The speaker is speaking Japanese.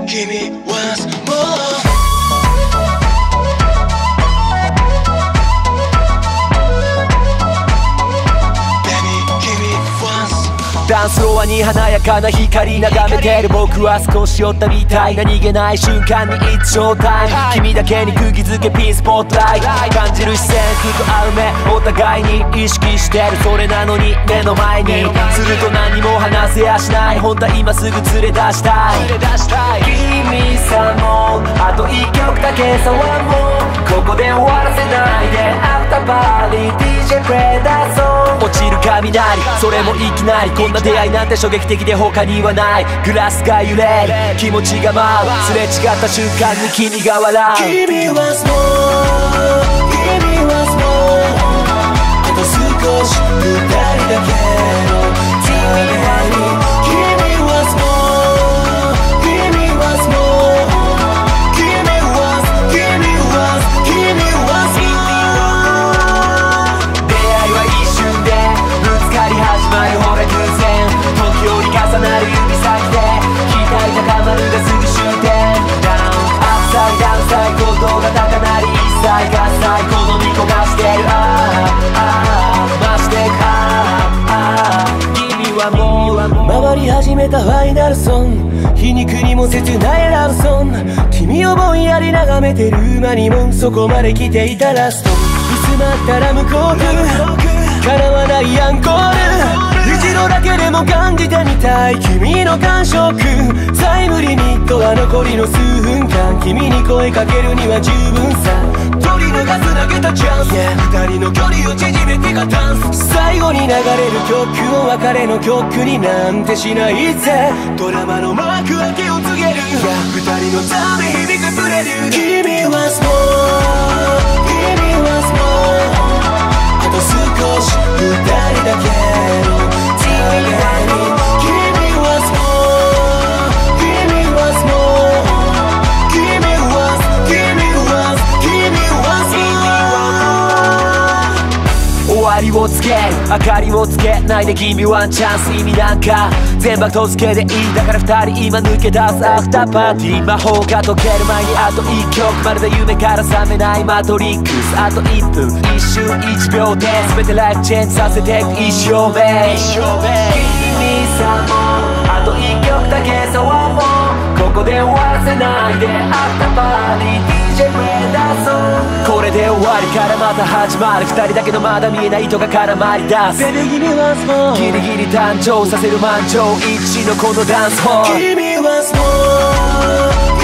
Give me once more. ダンスフロアに華やかな光眺めてる僕は少し酔ったみたいな逃げない瞬間に It's show time 君だけに釘付けピンスポットライト感じる視線気と合う目お互いに意識してるそれなのに目の前にすると何も話せやしない本当は今すぐ連れ出したい君さんもあと一曲だけさはもうここで終わらせないでアフターパーティー DJ プレイだそう落ちる雷それもいきなりこんな出会いなんて衝撃的で他にはないグラスが揺れる気持ちが舞うすれ違った瞬間に君が笑う Give me once more Give me once more あと少し二人だけのために Give me once more Give me once more Give me once Give me once Give me once more 出会いは一瞬でぶつかり始まるほら偶然時折重なる指先で期待高まるがすぐ終点ダウンアップサイダウンサイ高度が高鳴り一切合切好み焦がしてる増してく君はもう回り始めたファイナルソン皮肉にも切ないラブソン君をぼんやり眺めてる間にもそこまで来ていたラスト薄まったら向こう叶わないアンコール一度だけでも感じてみたい君の感触タイムリミットは残りの数分間君に声かけるには十分さ取り逃す投げたチャンス、二人の距離を縮めてがダンス最後に流れる曲を別れの曲になんてしないぜドラマの幕開けを告げる二人のため響くプレリュー Give me once more Give me once more あと少し二人だけのために Give me once more Give me once more Give me once Give me once Give me once more 終わりをつける明かりをつけないで君ワンチャンス意味なんか全部後付けでいいだから二人今抜け出すアフターパーティー魔法が解ける前にあと一曲まるで夢から覚めないマトリックスあと1分一瞬1秒で全てライフチェンジさせていく一生目君さんもあと一曲だけさはもうここで終わらせないでアフターパーティー DJ プレイだそうこれで終わりからまた始まる二人だけのまだ見えない糸が絡まり出す Baby give me once more ギリギリ誕生させる満場一致のこのダンスホール Give me once more